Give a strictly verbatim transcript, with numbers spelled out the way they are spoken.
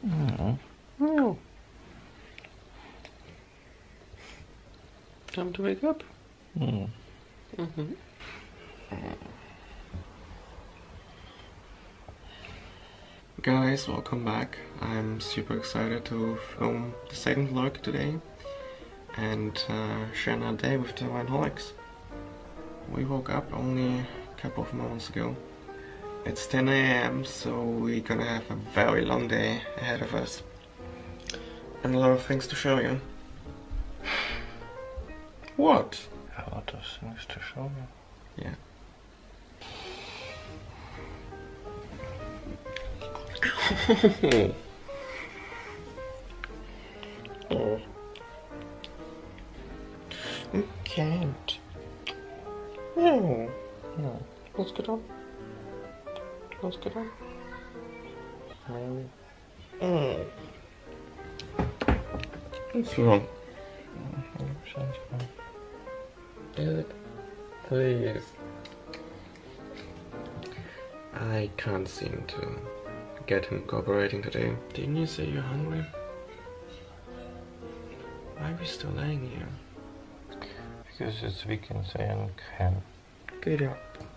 Mm. Oh. Time to wake up. Mm. Mm-hmm. Guys, welcome back. I'm super excited to film the second vlog today and uh, share another day with the Holics. We woke up only a couple of moments ago. It's ten A M so we're gonna have a very long day ahead of us and a lot of things to show you. What? A lot of things to show you. Yeah. Oh. You can't. No. No. Let's get up. Let's get up. Maybe. Mm. What's wrong? Is it? Please. I can't seem to get him cooperating today. Didn't you say you're hungry? Why are we still laying here? Because it's weekend, so I can. Get up.